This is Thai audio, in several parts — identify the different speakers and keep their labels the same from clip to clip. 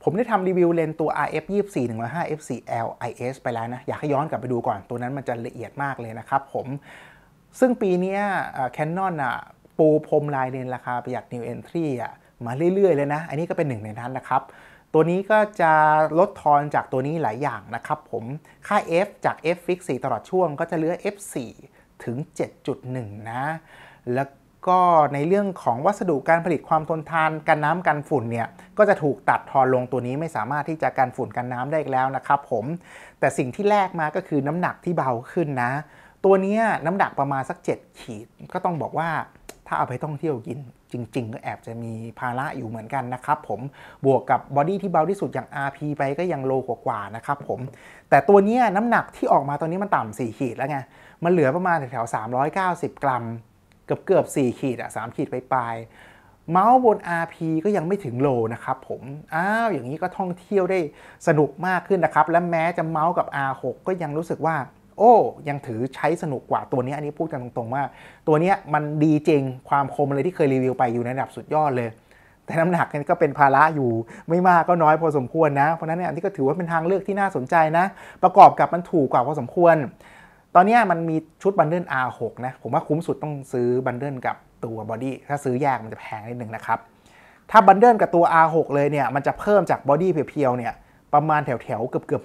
Speaker 1: ผมได้ทำรีวิวเลนส์ตัว RF 24 105 f4L IS ไปแล้วนะอยากให้ย้อนกลับไปดูก่อนตัวนั้นมันจะละเอียดมากเลยนะครับผมซึ่งปีนี้Canon ปูพรมลายเลนส์ราคาประหยัด New Entry มาเรื่อยๆเลยนะอันนี้ก็เป็นหนึ่งในนั้นนะครับตัวนี้ก็จะลดทอนจากตัวนี้หลายอย่างนะครับผมค่า F จาก F fix 4ตลอดช่วงก็จะเหลือ F4 ถึง 7.1 นะแล้วก็ในเรื่องของวัสดุการผลิตความทนทานกันน้ำกันฝุ่นเนี่ยก็จะถูกตัดทอนลงตัวนี้ไม่สามารถที่จะกันฝุ่นกันน้ำได้อีกแล้วนะครับผมแต่สิ่งที่แลกมาก็คือน้ำหนักที่เบาขึ้นนะตัวนี้น้ำหนักประมาณสัก7ขีดก็ต้องบอกว่าถ้าเอาไปท่องเที่ยวกินจริงๆก็แอบจะมีภาระอยู่เหมือนกันนะครับผมบวกกับบอดี้ที่เบาที่สุดอย่าง RP ไปก็ยังโลกว่าๆนะครับผมแต่ตัวนี้น้ำหนักที่ออกมาตอนนี้มันต่ำ4ขีดแล้วไงมันเหลือประมาณแถวๆ390 กรัมเกือบ4ขีด3ขีดปลายเมาส์บน RP ก็ยังไม่ถึงโลนะครับผมอย่างนี้ก็ท่องเที่ยวได้สนุกมากขึ้นนะครับและแม้จะเมาส์กับ R6 ก็ยังรู้สึกว่ายังถือใช้สนุกกว่าตัวนี้อันนี้พูดกันตรงๆว่าตัวนี้มันดีจริงความคมอะไรที่เคยรีวิวไปอยู่ในระดับสุดยอดเลยแต่น้ำหนักนี่ก็เป็นภาระอยู่ไม่มากก็น้อยพอสมควรนะเพราะนั้นเนี่ยอันนี้ก็ถือว่าเป็นทางเลือกที่น่าสนใจนะประกอบกับมันถูกกว่าพอสมควรตอนนี้มันมีชุดบันเดิล R6 นะผมว่าคุ้มสุดต้องซื้อบันเดิลกับตัวบอดี้ถ้าซื้อแยกมันจะแพงนิดนึงนะครับถ้าบันเดิลกับตัว R6 เลยเนี่ยมันจะเพิ่มจากบอดี้เพียวๆเนี่ยประมาณแถวๆเกือบ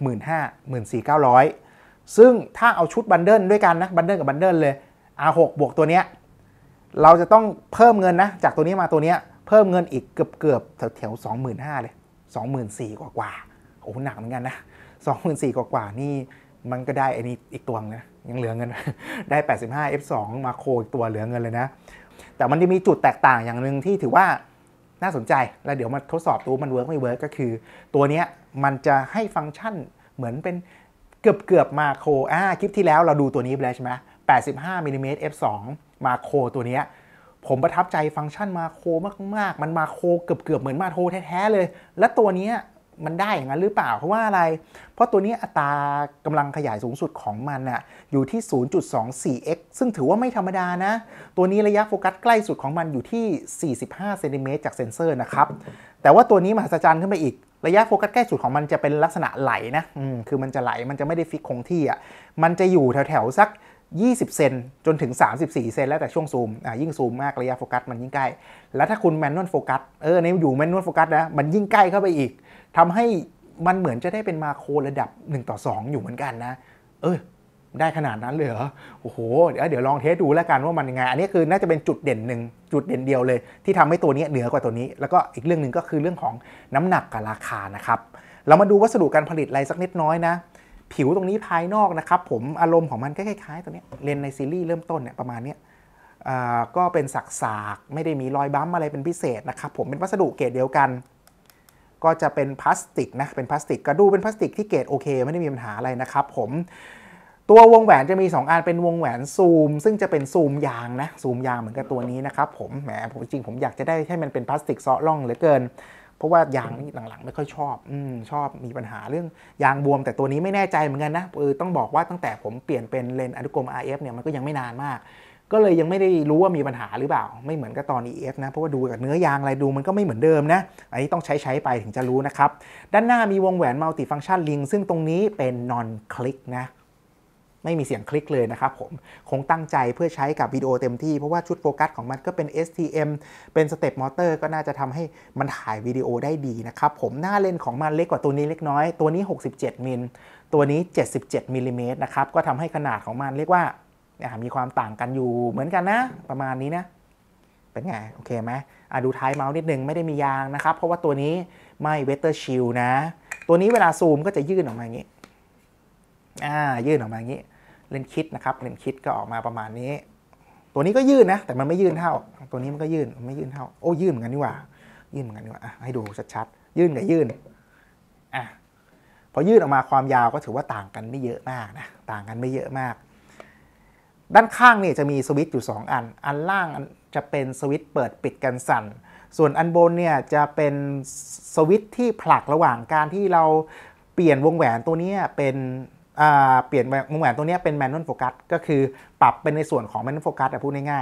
Speaker 1: 15,000 14,900 ซึ่งถ้าเอาชุดบันเดิลด้วยกันนะบันเดิลกับบันเดิลเลย R6 บวกตัวเนี้ยเราจะต้องเพิ่มเงินนะจากตัวนี้มาตัวเนี้ยเพิ่มเงินอีกเกือบแถว 25,000 เลย 24,000 กว่าโอ้หนักเหมือนกันนะ 24,000 กว่านี่มันก็ได้อันนี้อีกตัวนะยังเหลือเงิน ได้ 85 f2 มาโคอีกตัวเหลือเงินเลยนะแต่มันจะมีจุดแตกต่างอย่างหนึ่งที่ถือว่าน่าสนใจแล้วเดี๋ยวมาทดสอบดูมันเวิร์กไม่เวิร์กก็คือตัวนี้มันจะให้ฟังก์ชันเหมือนเป็นเกือบมาโครคลิปที่แล้วเราดูตัวนี้ไปแล้วใช่ไหม85 มิลลิเมตร f2 มาโครตัวนี้ผมประทับใจฟังก์ชันมาโครมากๆมันมาโครเกือบเหมือนมาโทรแท้ๆเลยและตัวนี้มันได้อย่างนั้นหรือเปล่าเพราะว่าอะไรเพราะตัวนี้อัตรากำลังขยายสูงสุดของมันอยู่ที่ 0.24x ซึ่งถือว่าไม่ธรรมดานะตัวนี้ระยะโฟกัสใกล้สุดของมันอยู่ที่45เซนติเมตรจากเซ็นเซอร์นะครับแต่ว่าตัวนี้มหัศจรรย์ขึ้นไปอีกระยะโฟกัสใกล้สุดของมันจะเป็นลักษณะไหลนะคือมันจะไหลมันจะไม่ได้ฟิกคงที่มันจะอยู่แถวๆสัก20 เซนจนถึง34 เซนแล้วแต่ช่วงซูมยิ่งซูมมากระยะโฟกัสมันยิ่งใกล้แล้วถ้าคุณแมนนวลโฟกัสในอยู่แมนนวลโฟกัสนะมันยิ่งใกล้เข้าไปอีกทำให้มันเหมือนจะได้เป็นมาโครระดับ1:2อยู่เหมือนกันนะได้ขนาดนั้นเลยเหรอโอ้โหเดี๋ยวลองเทสดูแล้วกันว่ามันยังไงอันนี้คือน่าจะเป็นจุดเด่นหนึ่งจุดเด่นเดียวเลยที่ทำให้ตัวนี้เหนือกว่าตัวนี้แล้วก็อีกเรื่องหนึ่งก็คือเรื่องของน้ำหนักกับราคานะครับเรามาดูวัสดุการผลิตอะไรสักนิดน้อยนะผิวตรงนี้ภายนอกนะครับผมอารมณ์ของมันก็คล้ายๆตัวนี้เลนในซีรีส์เริ่มต้นเนี่ยประมาณนี้ก็เป็นสักๆไม่ได้มีรอยบั๊มอะไรเป็นพิเศษนะครับผมเป็นวัสดุเกรดเดียวกันก็จะเป็นพลาสติกนะเป็นพลาสติกก็ดูเป็นพลาสติกที่เกรดโอเคไม่ได้มีปัญหาอะไรนะครับผมตัววงแหวนจะมี2อันเป็นวงแหวนซูมซึ่งจะเป็นซูมยางนะซูมยางเหมือนกับตัวนี้นะครับผมจริงผมอยากจะได้ให้มันเป็นพลาสติกเซาะร่องเหลือเกินเพราะว่ายางนี่หลังๆไม่ค่อยชอบมีปัญหาเรื่องยางบวมแต่ตัวนี้ไม่แน่ใจเหมือนกันนะต้องบอกว่าตั้งแต่ผมเปลี่ยนเป็นเลนส์อนุกรม RF เนี่ยมันก็ยังไม่นานมากก็เลยยังไม่ได้รู้ว่ามีปัญหาหรือเปล่าไม่เหมือนกับตอน EF นะเพราะว่าดูกับเนื้อยางอะไรดูมันก็ไม่เหมือนเดิมนะอันนี้ต้องใช้ไปถึงจะรู้นะครับด้านหน้ามีวงแหวนมัลติฟังก์ชันลิงซึ่งตรงนี้เป็น non click นะไม่มีเสียงคลิกเลยนะครับผมคงตั้งใจเพื่อใช้กับวิดีโอเต็มที่เพราะว่าชุดโฟกัสของมันก็เป็น STM เป็นสเต็ปมอเตอร์ก็น่าจะทำให้มันถ่ายวิดีโอได้ดีนะครับผมหน้าเลนส์ของมันเล็กกว่าตัวนี้เล็กน้อยตัวนี้67มิลตัวนี้77มิลลิเมตรนะครับก็ทำให้ขนาดของมันเรียกว่ามีความต่างกันอยู่เหมือนกันนะประมาณนี้นะเป็นไงโอเคไหมดูท้ายเมาส์นิดนึงไม่ได้มียางนะครับเพราะว่าตัวนี้ไม่เวเตอร์ชิลนะตัวนี้เวลาซูมก็จะยื่นออกมาอย่างนี้ยื่นออกมาอย่างนี้เลนส์คิดนะครับเลนส์คิดก็ออกมาประมาณนี้ตัวนี้ก็ยื่นนะแต่มันไม่ยื่นเท่าตัวนี้มันก็ยื่นไม่ยื่นเท่ายื่นเหมือนกันนี่หว่ายื่นเหมือนกันนี่หว่าให้ดูชัดๆยื่นกับยื่นพอยื่นออกมาความยาวก็ถือว่าต่างกันไม่เยอะมากนะต่างกันไม่เยอะมากด้านข้างเนี่ยจะมีสวิตช์อยู่2อันล่างจะเป็นสวิตช์เปิดปิดกันสั่นส่วนอันบนเนี่ยจะเป็นสวิตช์ที่ผลักระหว่างการที่เราเปลี่ยนวงแหวนตัวนี้เป็นเปลี่ยนวงแหวนตัวนี้เป็นแมนนวลโฟกัสก็คือปรับเป็นในส่วนของแมนนวลโฟกัสพูดง่าย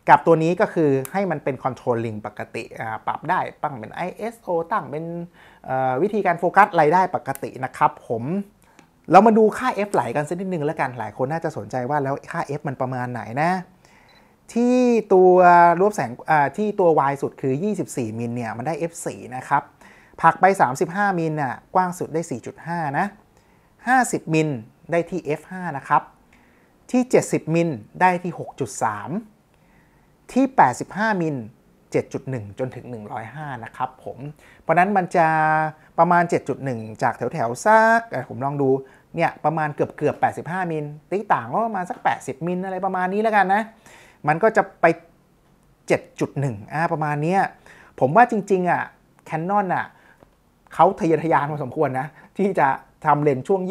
Speaker 1: กับตัวนี้ก็คือให้มันเป็น controlling ปกติปรับได้ตั้งเป็น ISO ตั้งเป็นวิธีการโฟกัสอะไรได้ปกตินะครับผมเรามาดูค่า f ไหลกันสักนิดนึงแล้วกันหลายคนน่าจะสนใจว่าแล้วค่า f มันประมาณไหนนะที่ตัวรวบแสงที่ตัว y สุดคือ24มิลเนี่ยมันได้ f 4นะครับผักไป35มิลน่ะกว้างสุดได้ 4.5 นะ50มิลได้ที่ f 5นะครับที่70มิลได้ที่ 6.3 ที่85มิล 7.1 จนถึง105นะครับผมเพราะนั้นมันจะประมาณ 7.1 จากแถวๆซักผมลองดูเนี่ยประมาณเกือบ85มิลตีต่างก็ประมาณสัก80มิลอะไรประมาณนี้แล้วกันนะมันก็จะไป 7.1 ประมาณนี้ผมว่าจริงๆCanonเขาทะเยอทะยานพอสมควรนะที่จะทำเลนส์ช่วง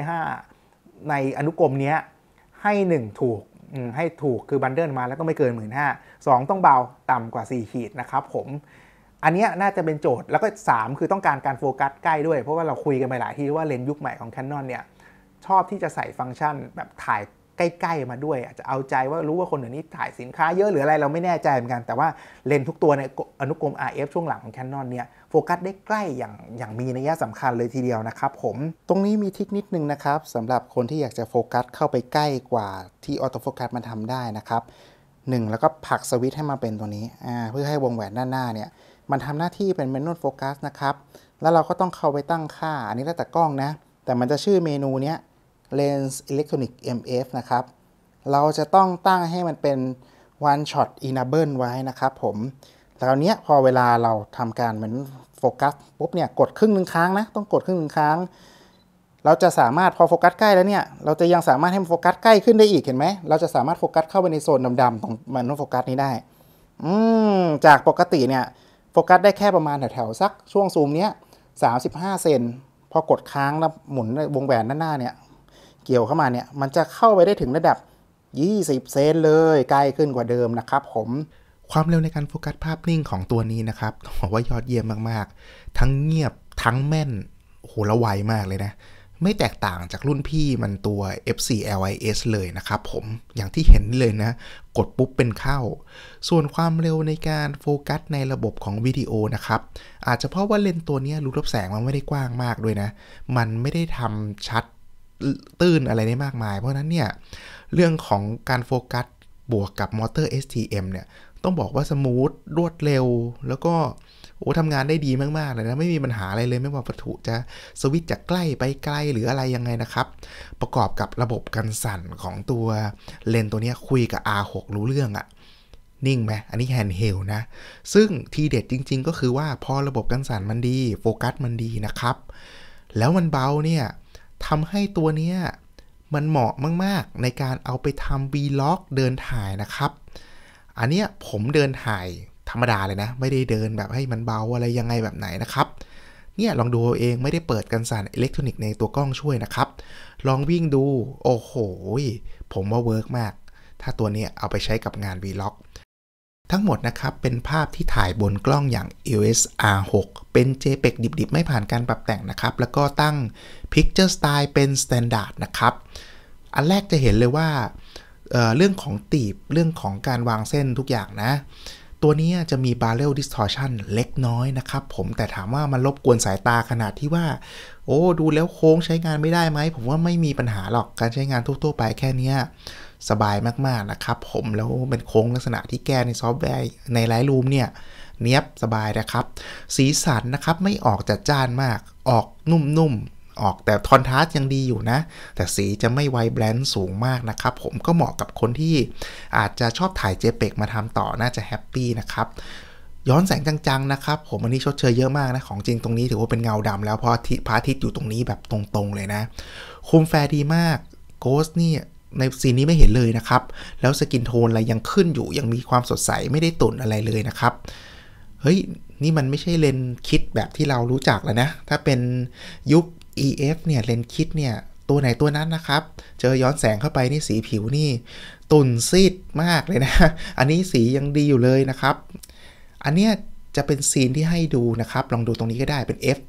Speaker 1: 24-105 ในอนุกรมนี้ให้1ถูกให้ถูกคือบันเดิลมาแล้วต้องไม่เกิน 15,000 2ต้องเบาต่ำกว่า4ขีดนะครับผมอันนี้น่าจะเป็นโจทย์แล้วก็3คือต้องการโฟกัสใกล้ด้วยเพราะว่าเราคุยกันไปหลายทีว่าเลนส์ยุคใหม่ของ Canon เนี่ยชอบที่จะใส่ฟังก์ชันแบบถ่ายใกล้ๆมาด้วยอาจจะเอาใจว่ารู้ว่าคนอื่นนี่ถ่ายสินค้าเยอะหรืออะไรเราไม่แน่ใจเหมือนกันแต่ว่าเลนส์ทุกตัวในอนุกรม RF ช่วงหลังของ Canon เนี่ยโฟกัสได้ใกล้อย่างมีนัยสำคัญเลยทีเดียวนะครับผมตรงนี้มีทริคนิดนึงนะครับสำหรับคนที่อยากจะโฟกัสเข้าไปใกล้กว่าที่ออโต้โฟกัสมันทำได้นะครับ1แล้วก็ผลักสวิตช์ให้มาเป็นตัวนี้เพื่อให้วงแหวนด้านหน้าเนี่ยมันทำหน้าที่เป็น manual focus นะครับแล้วเราก็ต้องเข้าไปตั้งค่าอันนี้แล้วแต่กล้องนะแต่มันจะชื่อเมนูเนี้ย Lens Electronic MF นะครับเราจะต้องตั้งให้มันเป็น one shot enable ไว้นะครับผมแล้วเนี้ยพอเวลาเราทำการเหมือนโฟกัสปุ๊บเนี่ยกดครึ่งหนึ่งครั้งนะต้องกดครึ่งหนึ่งครั้งเราจะสามารถพอโฟกัสใกล้แล้วเนี่ยเราจะยังสามารถให้มันโฟกัสใกล้ขึ้นได้อีกเห็นไหมเราจะสามารถโฟกัสเข้าไปในโซนดำๆตรงมันโฟกัสนี้ได้จากปกติเนี่ยโฟกัสได้แค่ประมาณแถวๆสักช่วงซูมเนี้ย35เซนพอกดค้างแล้วหมุนวงแหวนด้านหน้าเนี่ยเกี่ยวเข้ามาเนี่ยมันจะเข้าไปได้ถึงระดับ20เซนเลยใกล้ขึ้นกว่าเดิมนะครับผมความเร็วในการโฟกัสภาพนิ่งของตัวนี้นะครับต้องบอกว่ายอดเยี่ยมมากๆทั้งเงียบทั้งแม่นโหละไวมากเลยนะไม่แตกต่างจากรุ่นพี่มันตัว F4LIS เลยนะครับผมอย่างที่เห็นเลยนะกดปุ๊บเป็นเข้าส่วนความเร็วในการโฟกัสในระบบของวิดีโอนะครับอาจจะเพราะว่าเลนส์ตัวนี้รูรับแสงมันไม่ได้กว้างมากด้วยนะมันไม่ได้ทำชัดตื้นอะไรได้มากมายเพราะนั้นเนี่ยเรื่องของการโฟกัสบวกกับมอเตอร์ STM เนี่ยต้องบอกว่าสมูทรวดเร็วแล้วก็ทำงานได้ดีมากๆเลยนะไม่มีปัญหาอะไรเลยไม่ว่าวัตถุจะสวิตช์จากใกล้ไปไกลหรืออะไรยังไงนะครับประกอบกับระบบกันสั่นของตัวเลนส์ตัวนี้คุยกับ R6 รู้เรื่องนิ่งไหมอันนี้แฮนด์เฮลนะซึ่งทีเด็ดจริงๆก็คือว่าพอระบบกันสั่นมันดีโฟกัสมันดีนะครับแล้วมันเบาเนี่ยทำให้ตัวเนี้ยมันเหมาะมากๆในการเอาไปทำ Vlog เดินถ่ายนะครับอันเนี้ยผมเดินถ่ายธรรมดาเลยนะไม่ได้เดินแบบให้มันเบาอะไรยังไงแบบไหนนะครับเนี่ยลองดูเองไม่ได้เปิดกันสั่นอิเล็กทรอนิกส์ในตัวกล้องช่วยนะครับลองวิ่งดูโอ้โหผมว่าเวิร์กมากถ้าตัวนี้เอาไปใช้กับงาน Vlog ทั้งหมดนะครับเป็นภาพที่ถ่ายบนกล้องอย่าง EOS R6 เป็น JPEG ดิบๆไม่ผ่านการปรับแต่งนะครับแล้วก็ตั้ง Picture Style เป็น Standard นะครับอันแรกจะเห็นเลยว่าเรื่องของตีบเรื่องของการวางเส้นทุกอย่างนะตัวนี้จะมี Barrel Distortion เล็กน้อยนะครับผมแต่ถามว่ามันรบกวนสายตาขนาดที่ว่าดูแล้วโค้งใช้งานไม่ได้ไหมผมว่าไม่มีปัญหาหรอกการใช้งานทั่วๆไปแค่นี้สบายมากๆนะครับผมแล้วเป็นโค้งลักษณะที่แก้ในซอฟต์แวร์ใน Lightroom เนี่ยเนียบสบายนะครับสีสันนะครับไม่ออกจัดจ้านมากออกนุ่มๆออกแต่คอนทราสต์ยังดีอยู่นะแต่สีจะไม่ไวแบลนด์สูงมากนะครับผมก็เหมาะกับคนที่อาจจะชอบถ่าย JPEG มาทำต่อน่าจะแฮปปี้นะครับย้อนแสงจังๆนะครับผมอันนี้ชดเชยเยอะมากนะของจริงตรงนี้ถือว่าเป็นเงาดำแล้วเพราะพระอาทิตย์อยู่ตรงนี้แบบตรงๆเลยนะคุมแฟร์ดีมากโกสนี่ในซีนนี้ไม่เห็นเลยนะครับแล้วสกินโทนอะไรยังขึ้นอยู่ยังมีความสดใสไม่ได้ตุ่นอะไรเลยนะครับเฮ้ยนี่มันไม่ใช่เลนส์คิดแบบที่เรารู้จักแล้วนะถ้าเป็นยุค EF เนี่ยเลนส์คิดเนี่ยตัวไหนตัวนั้นนะครับเจอย้อนแสงเข้าไปนี่สีผิวนี่ตุ่นซีดมากเลยนะอันนี้สียังดีอยู่เลยนะครับอันเนี้ยจะเป็นซีนที่ให้ดูนะครับลองดูตรงนี้ก็ได้เป็น f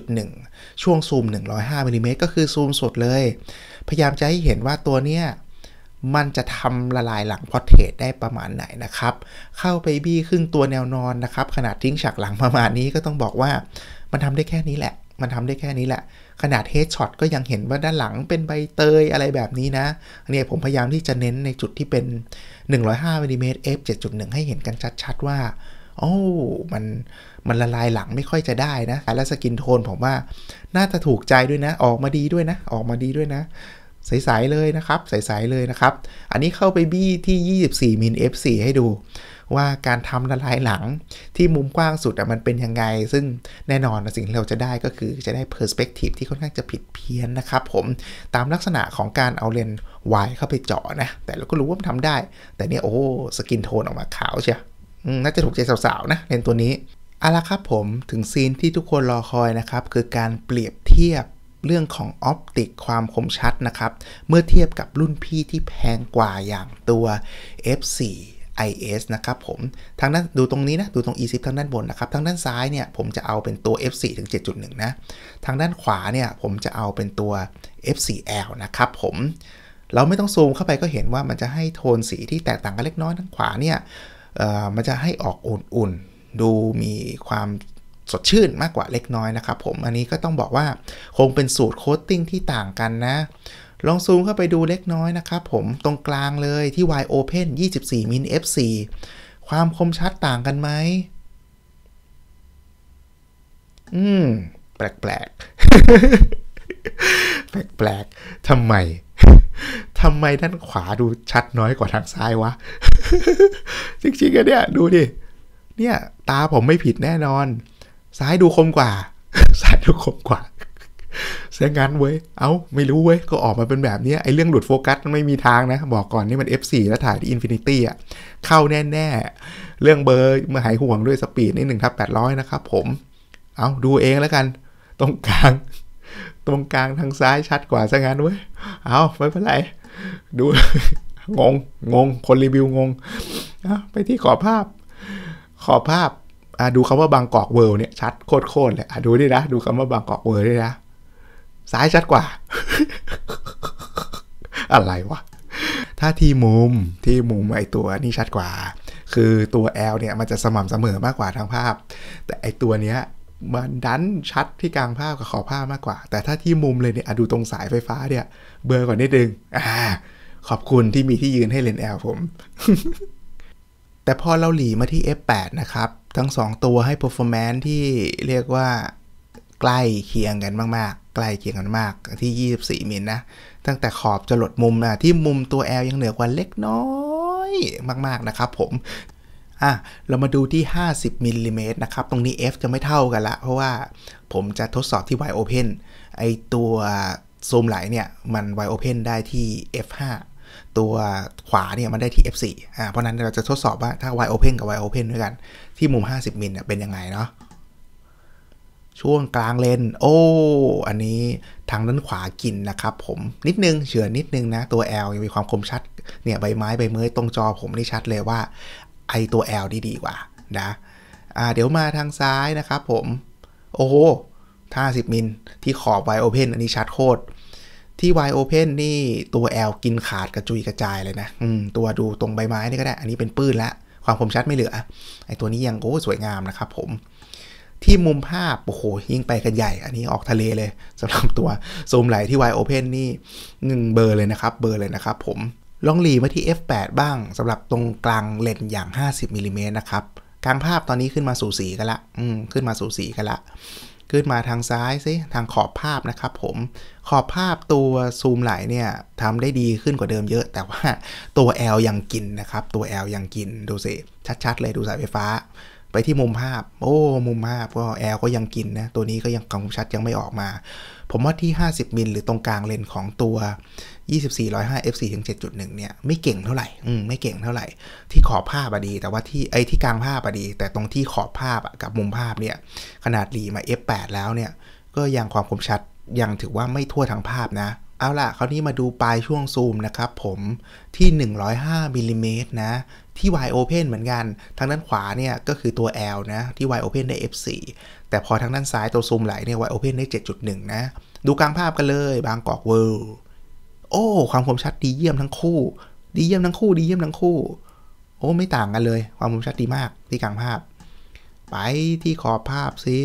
Speaker 1: 7.1 ช่วงซูม105มิลลิเมตรก็คือซูมสุดเลยพยายามจะให้เห็นว่าตัวเนี้ย
Speaker 2: มันจะทำละลายหลังพอร์เทรตได้ประมาณไหนนะครับเข้าไปบี้ครึ่งตัวแนวนอนนะครับขนาดทิ้งฉากหลังประมาณนี้ก็ต้องบอกว่ามันทำได้แค่นี้แหละขนาดเฮดช็อตก็ยังเห็นว่าด้านหลังเป็นใบเตยอะไรแบบนี้นะเนี่ยผมพยายามที่จะเน้นในจุดที่เป็น105มิลลิเมตร f 7.1 ให้เห็นกันชัดๆว่าโอ้มันละลายหลังไม่ค่อยจะได้นะแล้วสกินโทนผมว่าน่าจะถูกใจด้วยนะออกมาดีด้วยนะใสๆเลยนะครับอันนี้เข้าไปบี้ที่24มิล f4 ให้ดูว่าการทำละลายหลังที่มุมกว้างสุดมันเป็นยังไงซึ่งแน่นอนสิ่งที่เราจะได้ก็คือจะได้ perspective ที่ค่อนข้างจะผิดเพี้ยนนะครับผมตามลักษณะของการเอาเลนส์วายเข้าไปเจาะนะแต่เราก็รู้ว่ามันทำได้แต่เนี่ยโอ้สกินโทนออกมาขาวเชียวน่าจะถูกใจสาวๆนะเลนส์ตัวนี้เอาละครับผมถึงซีนที่ทุกคนรอคอยนะครับคือการเปรียบเทียบเรื่องของออปติกความคมชัดนะครับเมื่อเทียบกับรุ่นพี่ที่แพงกว่าอย่างตัว F4 IS นะครับผมทางด้านดูตรงนี้นะดูตรง eSIP ทางด้านบนนะครับทางด้านซ้ายเนี่ยผมจะเอาเป็นตัว F4 ถึง 7.1 นะทางด้านขวาเนี่ยผมจะเอาเป็นตัว F4L นะครับผมเราไม่ต้องซูมเข้าไปก็เห็นว่ามันจะให้โทนสีที่แตกต่างกันเล็กน้อยทางขวาเนี่ยมันจะให้ออกอุ่นๆดูมีความสดชื่นมากกว่าเล็กน้อยนะครับผมอันนี้ก็ต้องบอกว่าคงเป็นสูตรโค้ตติ้งที่ต่างกันนะลองซูมเข้าไปดูเล็กน้อยนะครับผมตรงกลางเลยที่ Wide Open 24มิล f4 ความคมชัดต่างกันไหมแปลกแปลกทำไมด้านขวาดูชัดน้อยกว่าทางซ้ายวะ จริงๆอะเนี่ยดูดิเนี่ยตาผมไม่ผิดแน่นอนซ้ายดูคมกว่า เสียงั้นเว้ยไม่รู้เว้ยก็ออกมาเป็นแบบนี้ไอ้เรื่องหลุดโฟกัสมันไม่มีทางนะบอกก่อนนี่มัน F4 แล้วถ่ายที่ Infinity อ่ะเข้าแน่ๆเรื่องเบอร์มาหายห่วงด้วยสปีดนี่ 1/800 นะครับผมดูเองแล้วกันตรงกลางทางซ้ายชัดกว่าซะงั้นเว้ยไม่เป็นไรดู งงคนรีวิวงงไปที่ขอบภาพดูคำว่าบางกอกเวิลด์เนี่ยชัดโคตรเลยดูดินะดูคำว่าบางกอกเวิลด์ด้วยนะซ้ายชัดกว่า อะไรวะถ้าที่มุมไอตัวนี่ชัดกว่าคือตัว L เนี่ยมันจะสม่ำเสมอมากกว่าทางภาพแต่ไอตัวเนี้ยมันดันชัดที่กลางภาพกับขอบภาพมากกว่าแต่ถ้าที่มุมเลยเนี่ยดูตรงสายไฟฟ้าเนี่ยเบลอก่อนนิดนึงขอบคุณที่มีที่ยืนให้เลนส์ L ผม แต่พอเราหลีมาที่ F8 นะครับทั้ง2ตัวให้ performance ที่เรียกว่าใกล้เคียงกันมากที่24มิลนะตั้งแต่ขอบจะหลดมุมที่มุมตัว L ยังเหนือกว่าเล็กน้อยมากๆนะครับผมเรามาดูที่50มิลลิเมตรนะครับตรงนี้ F จะไม่เท่ากันละเพราะว่าผมจะทดสอบที่ Wide Open ไอตัวซูมไหลเนี่ยมัน Wide Open ได้ที่ F5 ตัวขวาเนี่ยมันได้ที่ F4 เพราะนั้นเราจะทดสอบว่าถ้า Wide Open กับ Wide Open ด้วยกันที่มุม50มิลเป็นยังไงเนาะช่วงกลางเลนอันนี้ทางด้านขวากินนะครับผมนิดนึงเฉือนนิดนึงนะตัว L ยังมีความคมชัดเนี่ยใบไม้ใบเมยตรงจอผมนี่ชัดเลยว่าไอตัว L ดีกว่านะเดี๋ยวมาทางซ้ายนะครับผม50มิลที่ขอบ Wide Open อันนี้ชัดโคตรที่ Wide Open นี่ตัว L กินขาดกระจุยกระจายเลยนะตัวดูตรงใบไม้นี่ก็ได้อันนี้เป็นปื้นแล้วความคมชัดไม่เหลือไอตัวนี้ยังสวยงามนะครับผมที่มุมภาพยิ่งไปกันใหญ่อันนี้ออกทะเลเลยสำหรับตัวซูมไหลที่ Wide Open นี่เบอร์เลยนะครับผมลองหลีมาที่ F8 บ้างสำหรับตรงกลางเลนส์อย่าง50มิลลิเมตรนะครับกลางภาพตอนนี้ขึ้นมาสู่สีกันละขึ้นมาทางซ้ายซิทางขอบภาพนะครับผมขอบภาพตัวซูมไหลเนี่ยทำได้ดีขึ้นกว่าเดิมเยอะแต่ว่าตัว L ยังกินนะครับตัว L ยังกินดูสิชัดๆเลยดูสายไฟฟ้าไปที่มุมภาพมุมภาพก็ L ก็ยังกินนะตัวนี้ก็ยังคมชัดยังไม่ออกมาผมว่าที่50มิลหรือตรงกลางเลนของตัว24-105 f4 ถึง 7.1 เนี่ยไม่เก่งเท่าไหร่ที่ขอบภาพดีแต่ว่าที่กลางภาพดีแต่ตรงที่ขอบภาพกับมุมภาพเนี่ยขนาดหลีมา F8 แล้วเนี่ยก็ยังความคมชัดยังถือว่าไม่ทั่วทั้งภาพนะเอาล่ะคราวนี้มาดูปลายช่วงซูมนะครับผมที่105มิลลิเมตรนะที่ Wide Open เหมือนกันทางด้านขวาเนี่ยก็คือตัว L นะที่ Wide Open ได้ F4 แต่พอทางด้านซ้ายตัวซูมไหลเนี่ย Wide Open ได้ 7.1 นะดูกลางภาพกันเลยบางกอกเวิลด์ความคมชัดดีเยี่ยมทั้งคู่ดีเยี่ยมทั้งคู่ดีเยี่ยมทั้งคู่โอ้ไม่ต่างกันเลยความคมชัดดีมากที่กลางภาพไปที่ขอบภาพสิ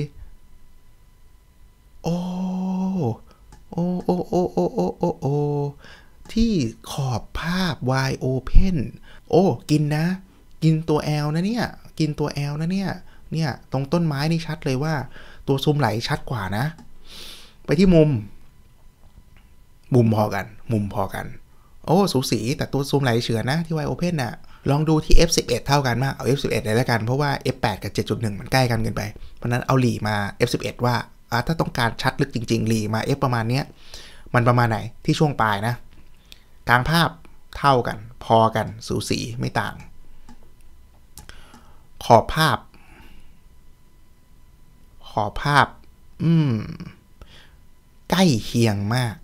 Speaker 2: โอ้โอ้โอ้โอ้โอ้โอ้โอ้โอ้ที่ขอบภาพ wide open โอ้กินนะกินตัว L นะเนี่ยกินตัว L นะเนี่ยตรงต้นไม้นี่ชัดเลยว่าตัวซูมไหลชัดกว่านะไปที่มุมพอกันโอ้สูสีแต่ตัวซูมไหลเฉือนนะที่ wide open น่ะลองดูที่ f11 เท่ากันมากเอา f11 เลยแล้วกันเพราะว่า f8 กับ 7.1 มันใกล้กันเกินไปเพราะนั้นเอาหลีมา f11 ว่าถ้าต้องการชัดลึกจริงๆหลีมา f ประมาณเนี้ยมันประมาณไหนที่ช่วงปลายนะกลางภาพเท่ากันพอกันสูสีไม่ต่างขอบภาพใกล้เคียงมาก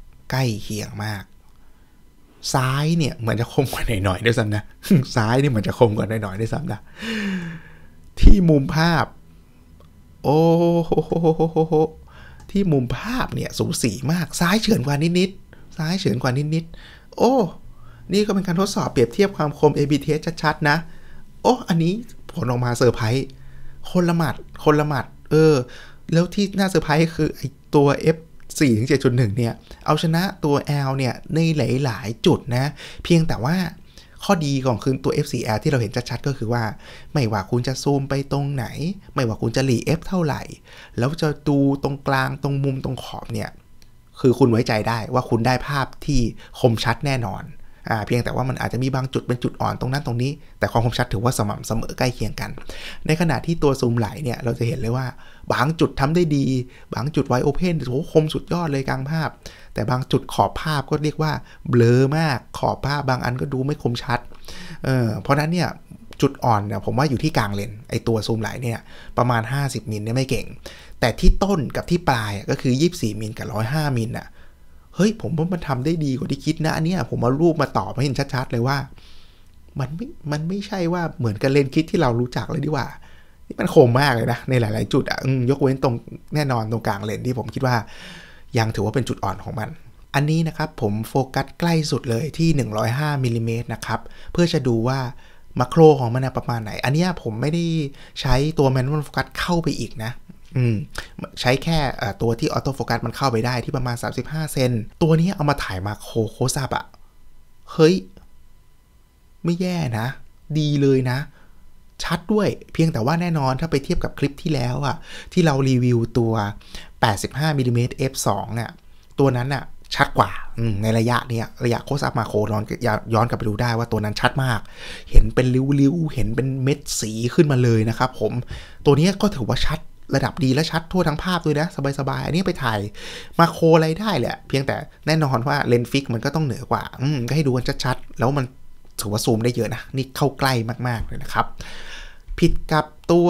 Speaker 2: ซ้ายเนี่ยเหมือนจะคมกว่าหน่อยๆด้วยซ้ำนะ ซ้ายนี่เหมือนจะคมกว่าหน่อยๆด้วยซ้ำนะที่มุมภาพโอ้โหที่มุมภาพเนี่ยสูสีมากซ้ายเฉือนกว่านิดโอ้นี่ก็เป็นการทดสอบเปรียบเทียบความคม A/B test ชัดๆนะโอ้อันนี้ผลออกมาเซอร์ไพรส์คนละหมัดแล้วที่น่าเซอร์ไพรส์คือไอตัว F4 ถึง 7.1 เนี่ยเอาชนะตัว L เนี่ยในหลายๆจุดนะเพียงแต่ว่าข้อดีของคือตัว F4L ที่เราเห็นชัดๆก็คือว่าไม่ว่าคุณจะซูมไปตรงไหนไม่ว่าคุณจะหลี F เท่าไหร่แล้วจะดูตรงกลางตรงมุมตรงขอบเนี่ยคือคุณไว้ใจได้ว่าคุณได้ภาพที่คมชัดแน่นอนเพียงแต่ว่ามันอาจจะมีบางจุดเป็นจุดอ่อนตรงนั้นตรงนี้แต่ความคมชัดถือว่าสม่ำเสมอใกล้เคียงกันในขณะที่ตัวซูมไหลเนี่ยเราจะเห็นเลยว่าบางจุดทำได้ดีบางจุดไวโอเพนโอ้คมสุดยอดเลยกลางภาพแต่บางจุดขอบภาพก็เรียกว่าเบลอมากขอบภาพบางอันก็ดูไม่คมชัดเพราะนั้นเนี่ยจุดอ่อนเนี่ยผมว่าอยู่ที่กลางเลนไอตัวซูมไหลเนี่ยประมาณ50มิลเนี่ยไม่เก่งแต่ที่ต้นกับที่ปลายก็คือ24มิลกับ105มิลน่ะเฮ้ยผมว่ามันทำได้ดีกว่าที่คิดนะอันเนี้ยผมเอารูปมาต่อมาเห็นชัดๆเลยว่ามันไม่ใช่ว่าเหมือนกับเลนส์คิดที่เรารู้จักเลยดีกว่านี่มันคมมากเลยนะในหลายๆจุดยกเว้นตรงแน่นอนตรงกลางเลนส์ที่ผมคิดว่ายังถือว่าเป็นจุดอ่อนของมันอันนี้นะครับผมโฟกัสใกล้สุดเลยที่105มิลลิเมตรนะครับเพื่อจะดูว่ามาโครของมันประมาณไหนอันนี้ผมไม่ได้ใช้ตัวแมนนวลโฟกัสเข้าไปอีกนะใช้แค่ตัวที่ออโต้โฟกัสมันเข้าไปได้ที่ประมาณ35เซนตัวนี้เอามาถ่ายมาโคสอัพเฮ้ยไม่แย่นะดีเลยนะชัดด้วยเพียงแต่ว่าแน่นอนถ้าไปเทียบกับคลิปที่แล้วที่เรารีวิวตัว85มิลลิเมตร f2 ตัวนั้นชัดกว่าในระยะโคสอัพมาโคย้อนกลับไปดูได้ว่าตัวนั้นชัดมากเห็นเป็นริ้วๆเห็นเป็นเม็ดสีขึ้นมาเลยนะครับผมตัวนี้ก็ถือว่าชัดระดับดีและชัดทั่วทั้งภาพด้วยนะสบายๆอันนี้ไปถ่ายมาโคอะไรได้แหละเพียงแต่แน่นอนว่าเลนส์ฟิกมันก็ต้องเหนือกว่าก็ให้ดูกันชัดๆแล้วมันถือว่าซูมได้เยอะนะนี่เข้าใกล้มากๆเลยนะครับผิดกับตัว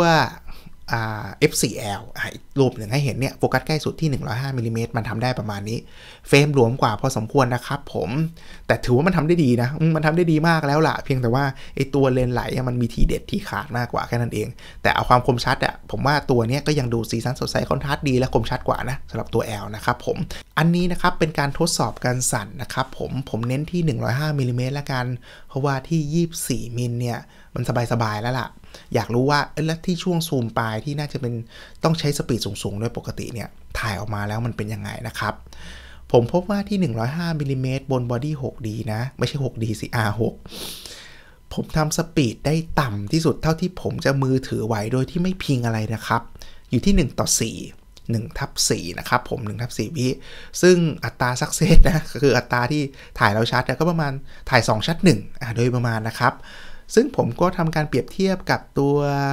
Speaker 2: F4L อีกรูปหนึ่งให้เห็นเนี่ยโฟกัสใกล้สุดที่105มิลลิเมตรมันทำได้ประมาณนี้เฟรมหลวมกว่าพอสมควรนะครับผมแต่ถือว่ามันทำได้ดีนะมันทำได้ดีมากแล้วล่ะเพียงแต่ว่าไอตัวเลนส์ไหลมันมีทีเด็ดที่ขาดมากกว่าแค่นั้นเองแต่เอาความคมชัดผมว่าตัวนี้ก็ยังดูสีสันสดใสคอนทราสต์ดีและคมชัดกว่านะสำหรับตัว L นะครับผมอันนี้นะครับเป็นการทดสอบการสั่นนะครับผมเน้นที่105มิลลิเมตรละกันเพราะว่าที่24มิลเนี่ยมันสบายๆแล้วล่ะอยากรู้ว่าแล้วที่ช่วงซูมปลายที่น่าจะเป็นต้องใช้สปีดสูงๆด้วยปกติเนี่ยถ่ายออกมาแล้วมันเป็นยังไงนะครับผมพบว่าที่105มิลลิเมตรบนบอดี้ 6D นะไม่ใช่ 6D สิ R6 ผมทำสปีดได้ต่ำที่สุดเท่าที่ผมจะมือถือไหวโดยที่ไม่พิงอะไรนะครับอยู่ที่1:4 1/4นะครับผม1/4วิซึ่งอัตราซักเซสนะคืออัตราที่ถ่ายเราชัดก็ประมาณถ่าย2ชัด1โดยประมาณนะครับซึ่งผมก็ทำการเปรียบเทียบกับตัว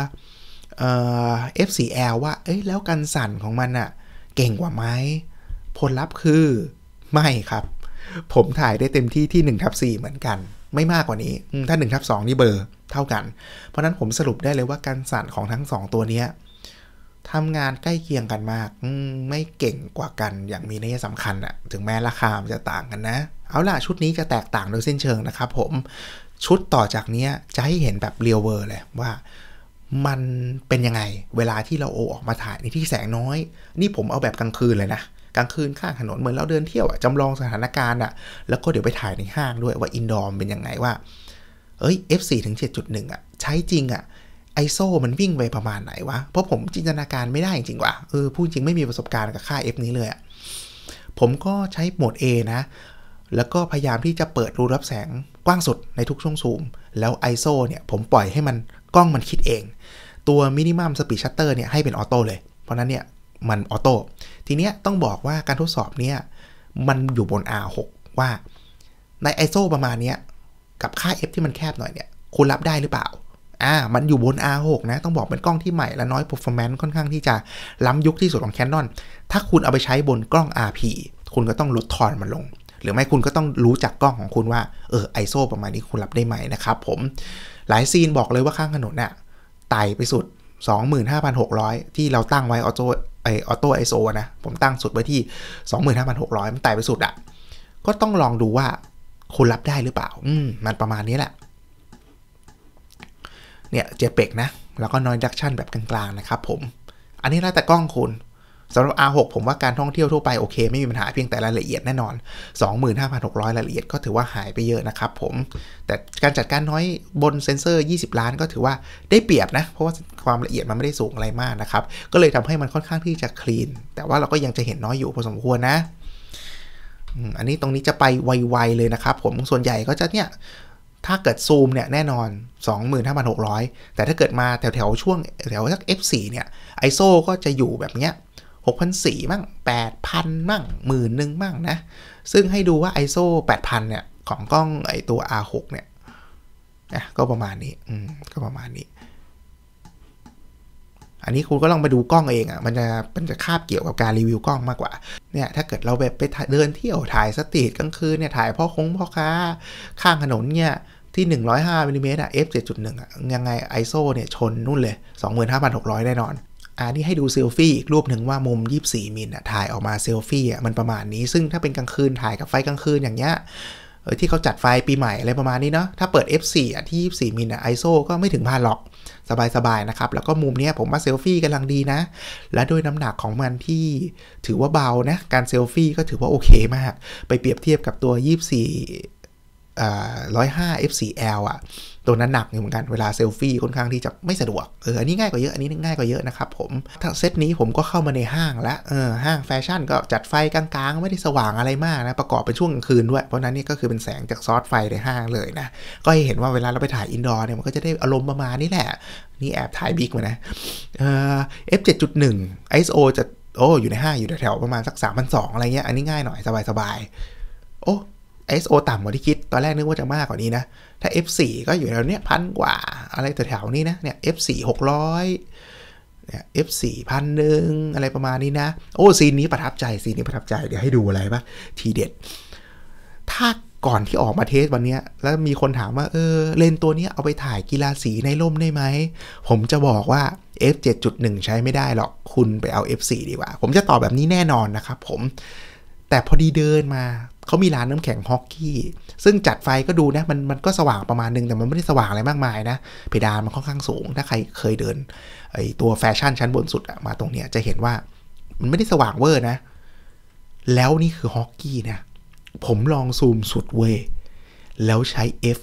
Speaker 2: F4L ว่าแล้วการสั่นของมันเก่งกว่าไหมผลลัพธ์คือไม่ครับผมถ่ายได้เต็มที่ที่1/4เหมือนกันไม่มากกว่านี้ถ้า1/2นี่เบอร์เท่ากันเพราะนั้นผมสรุปได้เลยว่าการสั่นของทั้ง2ตัวนี้ทำงานใกล้เคียงกันมากไม่เก่งกว่ากันอย่างมีนัยสำคัญถึงแม้ราคามันจะต่างกันนะเอาล่ะชุดนี้จะแตกต่างโดยสิ้นเชิงนะครับผมชุดต่อจากนี้จะให้เห็นแบบเรียลเวิร์เลยว่ามันเป็นยังไงเวลาที่เราออกมาถ่ายในที่แสงน้อยนี่ผมเอาแบบกลางคืนเลยนะกลางคืนข้างถนนเหมือนเราเดินเที่ยวจำลองสถานการณ์แล้วก็เดี๋ยวไปถ่ายในห้างด้วยว่าอินดอร์เป็นยังไงว่าF4 ถึง 7.1 ใช้จริงISO มันวิ่งไปประมาณไหนวะเพราะผมจินตนาการไม่ได้จริงว่ะพูดจริงไม่มีประสบการณ์กับค่า F นี้เลยผมก็ใช้โหมด A นะแล้วก็พยายามที่จะเปิดรูรับแสงกว้างสุดในทุกช่วงซูมแล้ว ISO เนี่ยผมปล่อยให้มันกล้องมันคิดเองตัว minimum speed shutter เนี่ยให้เป็นออโต้เลยเพราะนั้นเนี่ยมันออโต้ทีเนี้ยต้องบอกว่าการทดสอบเนี่ยมันอยู่บน R6 ว่าใน ISO ประมาณเนี้ยกับค่า F ที่มันแคบหน่อยเนี่ยคุณรับได้หรือเปล่ามันอยู่บน R6 นะต้องบอกเป็นกล้องที่ใหม่และน้อย performance ค่อนข้างที่จะล้ำยุคที่สุดของ Canon ถ้าคุณเอาไปใช้บนกล้อง RP คุณก็ต้องลดทอนมันลงหรือไม่คุณก็ต้องรู้จักกล้องของคุณว่าISO ประมาณนี้คุณรับได้ไหมนะครับผมหลายซีนบอกเลยว่าข้างถนนไต่ไปสุด 25,600 ที่เราตั้งไว้ออโต้ ISO นะผมตั้งสุดไว้ที่ 25,600 มันไต่ไปสุดก็ต้องลองดูว่าคุณรับได้หรือเปล่ามันประมาณนี้แหละเนี่ยJPEGนะแล้วก็ Noise Reduction แบบกลางๆนะครับผมอันนี้แล้วแต่กล้องคุณสำหรับ R6 ผมว่าการท่องเที่ยวทั่วไปโอเคไม่มีปัญหาเพียงแต่รายละเอียดแน่นอน 25,600 รายละเอียดก็ถือว่าหายไปเยอะนะครับผมแต่การจัดการน้อยบนเซ็นเซอร์20 ล้านก็ถือว่าได้เปรียบนะเพราะว่าความละเอียดมันไม่ได้สูงอะไรมากนะครับก็เลยทำให้มันค่อนข้างที่จะคลีนแต่ว่าเราก็ยังจะเห็นน้อยอยู่พอสมควรนะอันนี้ตรงนี้จะไปไวๆเลยนะครับผมส่วนใหญ่ก็จะเนี่ยถ้าเกิดซูมเนี่ยแน่นอน 25,600 แต่ถ้าเกิดมาแถวๆช่วงแถวสัก F4 เนี่ย ISO ก็จะอยู่แบบเนี้ย 6,400 มั่ง 8,000 มั่ง 10,000 มั่งนะซึ่งให้ดูว่า ISO 8,000 เนี่ยของกล้องตัว R6 เนี่ยก็ประมาณนี้ก็ประมาณนี้อันนี้คุณก็ลองไปดูกล้องเองมันจะคาบเกี่ยวกับการรีวิวกล้องมากกว่าเนี่ยถ้าเกิดเราแบบไปเดินเที่ยวถ่ายสตรีทกลางคืนเนี่ยถ่ายพ่อค้าข้างถนนเนี่ยที่105 มิลลิเมตรf 7.1 ยังไง ISO เนี่ยชนนู่นเลย 25,600 แน่นอนนี่ให้ดูเซลฟี่อีกรูปหนึ่งว่ามุม24 มิลถ่ายออกมาเซลฟี่มันประมาณนี้ซึ่งถ้าเป็นกลางคืนถ่ายกับไฟกลางคืนอย่างเงี้ยที่เขาจัดไฟปีใหม่อะไรประมาณนี้เนาะถ้าเปิด F4 ที่24 มิลISO ก็ไม่ถึง1,000หรอกสบายๆนะครับแล้วก็มุมเนี้ยผมว่าเซลฟี่กำลังดีนะและด้วยน้ำหนักของมันที่ถือว่าเบานะการเซลฟี่ก็ถือว่าโอเคมากไปเปรียบเทียบกับตัว105 F4L ตัวนั้นหนักเหมือนกันเวลาเซลฟี่ค่อนข้างที่จะไม่สะดวกอันนี้ง่ายกว่าเยอะอันนี้ง่ายกว่าเยอะนะครับผมถ้าเซตนี้ผมก็เข้ามาในห้างแล้วห้างแฟชั่นก็จัดไฟกลางๆไม่ได้สว่างอะไรมากนะประกอบเป็นช่วงกลางคืนด้วยเพราะนั้นนี่ก็คือเป็นแสงจากซอสไฟในห้างเลยนะก็ให้เห็นว่าเวลาเราไปถ่ายอินดอร์เนี่ยมันก็จะได้อารมณ์ประมาณนี้แหละนี่แอบถ่ายบิ๊กมานะF 7.1 ISO จะอยู่ในห้างอยู่แถวๆประมาณสัก 3,200 อะไรเงี้ยอันนี้ง่ายหน่อยสบายๆISO ต่ำกว่าที่คิดตอนแรกนึกว่าจะมากกว่านี้นะถ้า F4 ก็อยู่แถวเนี้ย1,000 กว่าอะไรแถวๆนี้นะเนี่ย F4 600เนี่ย F4 1,000 อะไรประมาณนี้นะซีนนี้ประทับใจเดี๋ยวให้ดูอะไรป่ะทีเด็ดถ้าก่อนที่ออกมาเทสวันนี้แล้วมีคนถามว่าเลนส์ตัวนี้เอาไปถ่ายกีฬาสีในร่มได้ไหมผมจะบอกว่า F 7.1 ใช้ไม่ได้หรอกคุณไปเอา F4 ดีกว่าผมจะตอบแบบนี้แน่นอนนะครับผมแต่พอดีเดินมาเขามีร้านน้ำแข็งฮอกกี้ซึ่งจัดไฟก็ดูนะมันก็สว่างประมาณนึงแต่มันไม่ได้สว่างอะไรมากมายนะเพดานมันค่อนข้างสูงถ้าใครเคยเดินตัวแฟชั่นชั้นบนสุดมาตรงเนี้ยจะเห็นว่ามันไม่ได้สว่างเวอร์นะแล้วนี่คือฮอกกี้นะผมลองซูมสุดเว้ยแล้วใช้ f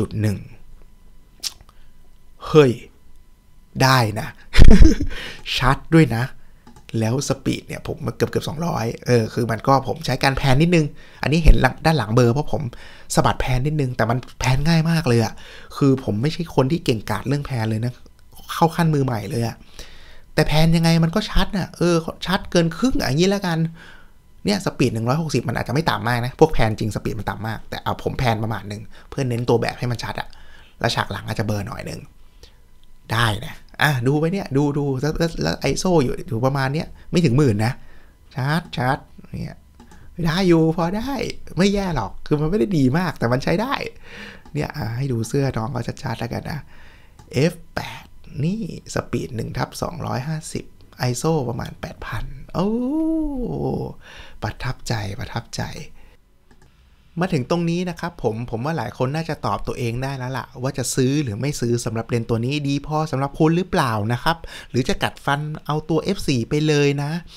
Speaker 2: 7.1 เฮ้ยได้นะ ชัดด้วยนะแล้วสปีดเนี่ยผมเกือบ200คือมันก็ผมใช้การแพนนิดนึงอันนี้เห็นด้านหลังเบอร์เพราะผมสะบัดแพนนิดนึงแต่มันแพนง่ายมากเลยคือผมไม่ใช่คนที่เก่งกาจเรื่องแพนเลยนะเข้าขั้นมือใหม่เลยแต่แพนยังไงมันก็ชัดชัดเกินครึ่งอย่างนี้แล้วกันเนี่ยสปีด160มันอาจจะไม่ต่ำมากนะพวกแพนจริงสปีดมันต่ำมากแต่เอาผมแพนประมาณนึงเพื่อเน้นตัวแบบให้มันชัดแล้วฉากหลังอาจจะเบอร์หน่อยนึงได้นะดูไปเนี่ยดูแล้วไอโซอยู่ประมาณเนี้ยไม่ถึง10,000นะชัดเนี่ยได้อยู่พอได้ไม่แย่หรอกคือมันไม่ได้ดีมากแต่มันใช้ได้เนี่ยให้ดูเสื้อน้องก็ชัดๆแล้วกันนะ F8 นี่สปีด1/250 ISO ประมาณ 8,000 ประทับใจมาถึงตรงนี้นะครับผมว่าหลายคนน่าจะตอบตัวเองได้แล้วล่ะว่าจะซื้อหรือไม่ซื้อสำหรับเลนส์ตัวนี้ดีพอสำหรับคุณหรือเปล่านะครับหรือจะกัดฟันเอาตัว F4 ไปเลยนะ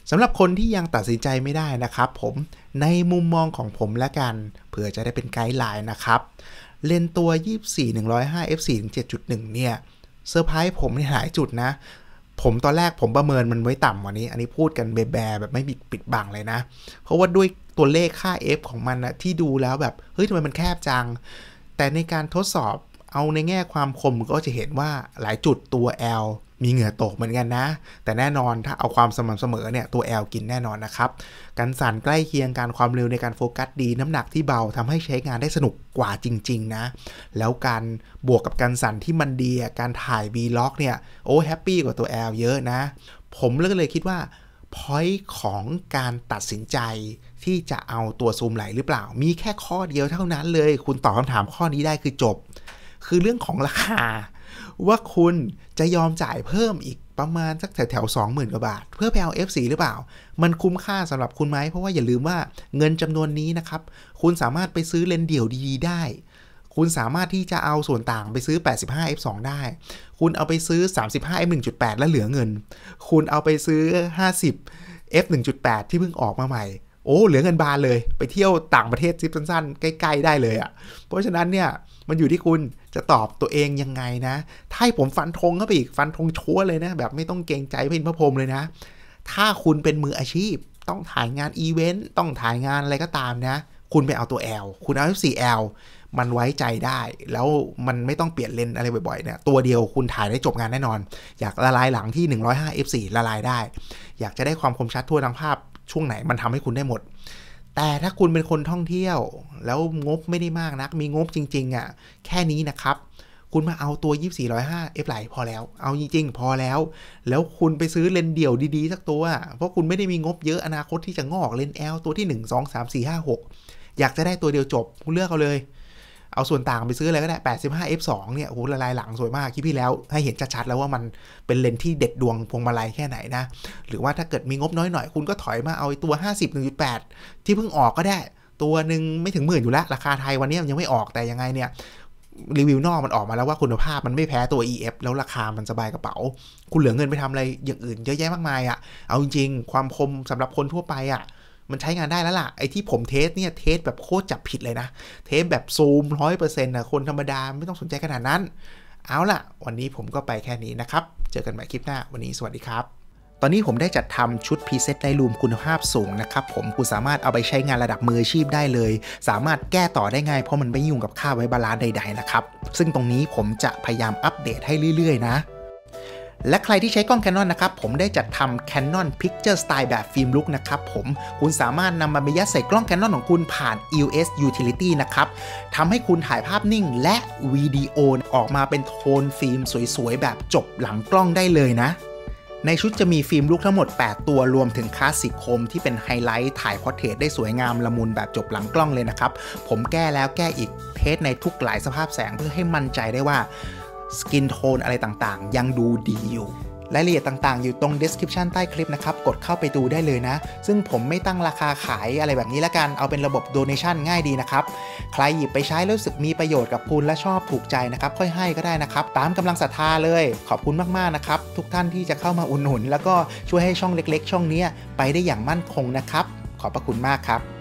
Speaker 2: สำหรับคนที่ยังตัดสินใจไม่ได้นะครับผมในมุมมองของผมละกันเผื่อจะได้เป็นไกด์ไลน์นะครับเลนส์ตัว 24-105 f4-7.1 เนี่ยเซอร์ไพรส์ผมในหลายจุดนะผมตอนแรกผมประเมินมันไว้ต่ำกว่านี้อันนี้พูดกันแบแบบไม่ปิดบังเลยนะเพราะว่าด้วยตัวเลขค่า f ของมันนะที่ดูแล้วแบบเฮ้ยทำไมมันแคบจังแต่ในการทดสอบเอาในแง่ความคมก็จะเห็นว่าหลายจุดตัว L มีเหงื่อตกเหมือนกันนะแต่แน่นอนถ้าเอาความสม่ำเสมอเนี่ยตัว L กินแน่นอนนะครับการสั่นใกล้เคียงการความเร็วในการโฟกัสดีน้ำหนักที่เบาทำให้ใช้งานได้สนุกกว่าจริงๆนะแล้วการบวกกับการสั่นที่มันดีการถ่าย V-Log เนี่ยโอ้แฮปปี้กว่าตัว L เยอะนะผมเลยคิดว่าpoint ของการตัดสินใจที่จะเอาตัวซูมไหลหรือเปล่ามีแค่ข้อเดียวเท่านั้นเลยคุณตอบคำถามข้อนี้ได้คือจบคือเรื่องของราคาว่าคุณจะยอมจ่ายเพิ่มอีกประมาณสักแถว 20,000 กว่าบาทเพื่อไปเอา F4 หรือเปล่ามันคุ้มค่าสำหรับคุณไหมเพราะว่าอย่าลืมว่าเงินจำนวนนี้นะครับคุณสามารถไปซื้อเลนส์เดี่ยวดีๆได้คุณสามารถที่จะเอาส่วนต่างไปซื้อ 85 f2 ได้คุณเอาไปซื้อ 35 f 1.8 แล้วเหลือเงินคุณเอาไปซื้อ 50 f 1.8 ที่เพิ่งออกมาใหม่โอ้เหลือเงินบานเลยไปเที่ยวต่างประเทศทริปสั้นๆใกล้ๆได้เลยอ่ะเพราะฉะนั้นเนี่ยมันอยู่ที่คุณจะตอบตัวเองยังไงนะถ้าให้ผมฟันธงเข้าไปอีกฟันธงชัวร์เลยนะแบบไม่ต้องเกรงใจพระอินทร์พระพรหมเลยนะถ้าคุณเป็นมืออาชีพต้องถ่ายงานอีเวนต์ต้องถ่ายงานอะไรก็ตามนะคุณไปเอาตัว L คุณเอา F4L มันไว้ใจได้แล้วมันไม่ต้องเปลี่ยนเลนส์อะไรบ่อยๆเนี่ยตัวเดียวคุณถ่ายได้จบงานแน่นอนอยากละลายหลังที่105 f4 ละลายได้อยากจะได้ความคมชัดทั่วทั้งภาพช่วงไหนมันทำให้คุณได้หมดแต่ถ้าคุณเป็นคนท่องเที่ยวแล้วงบไม่ได้มากนักมีงบจริงๆแค่นี้นะครับคุณมาเอาตัว 24-105 f ไหลพอแล้วเอาจริงๆพอแล้วคุณไปซื้อเลนส์เดี่ยวดีๆสักตัวเพราะคุณไม่ได้มีงบเยอะอนาคตที่จะงอกเลนส์ L ตัวที่1 2 3 4 5 6อยากจะได้ตัวเดียวจบคุณเลือกเอาเลยเอาส่วนต่างไปซื้ออะไรก็ได้85 f2 เนี่ยโอ้โหละลายหลังสวยมากคลิปที่แล้วให้เห็นชัดๆแล้วว่ามันเป็นเลนส์ที่เด็ดดวงพวงมาลัยแค่ไหนนะหรือว่าถ้าเกิดมีงบน้อยหน่อยคุณก็ถอยมาเอาตัว 50 1.8 ที่เพิ่งออกก็ได้ตัวหนึ่งไม่ถึง10,000อยู่แล้วราคาไทยวันนี้มันยังไม่ออกแต่ยังไงเนี่ยรีวิวนอกมันออกมาแล้วว่าคุณภาพมันไม่แพ้ตัว EF แล้วราคามันสบายกระเป๋าคุณเหลือเงินไปทำอะไรอย่างอื่นเยอะแยะมากมายเอาจริงๆความคมสำหรับคนทั่วไปมันใช้งานได้แล้วล่ะไอ้ที่ผมเทสเนี่ยเทสแบบโคตรจับผิดเลยนะเทสแบบซูม 100% นะคนธรรมดาไม่ต้องสนใจขนาดนั้นเอาล่ะวันนี้ผมก็ไปแค่นี้นะครับเจอกันใหม่คลิปหน้าวันนี้สวัสดีครับตอนนี้ผมได้จัดทำชุด Preset Lightroom คุณภาพสูงนะครับผมคุณสามารถเอาไปใช้งานระดับมืออาชีพได้เลยสามารถแก้ต่อได้ง่ายเพราะมันไม่ยุ่งกับค่าไว้บาลานซ์ใดๆนะครับซึ่งตรงนี้ผมจะพยายามอัปเดตให้เรื่อยๆนะและใครที่ใช้กล้อง Canon นะครับผมได้จัดทำ Canon Picture Style แบบฟิล์มลุคนะครับผมคุณสามารถนำมายัดใส่กล้อง Canon ของคุณผ่าน EOS Utility นะครับทำให้คุณถ่ายภาพนิ่งและวิดีโอออกมาเป็นโทนฟิล์มสวยๆแบบจบหลังกล้องได้เลยนะในชุดจะมีฟิล์มลุคทั้งหมด8ตัวรวมถึงคลาสสิกโคมที่เป็นไฮไลท์ถ่ายพอร์เทรตได้สวยงามละมุนแบบจบหลังกล้องเลยนะครับผมแก้แล้วแก้อีกเทสในทุกหลายสภาพแสงเพื่อให้มั่นใจได้ว่าสกินโทนอะไรต่างๆยังดูดีอยู่รายละเอียดต่างๆอยู่ตรง description ใต้คลิปนะครับกดเข้าไปดูได้เลยนะซึ่งผมไม่ตั้งราคาขายอะไรแบบนี้ละกันเอาเป็นระบบ donation ง่ายดีนะครับใครหยิบไปใช้แล้วรู้สึกมีประโยชน์กับคุณและชอบถูกใจนะครับค่อยให้ก็ได้นะครับตามกำลังศรัทธาเลยขอบคุณมากๆนะครับทุกท่านที่จะเข้ามาอุดหนุนแล้วก็ช่วยให้ช่องเล็กๆช่องนี้ไปได้อย่างมั่นคงนะครับขอบพระคุณมากครับ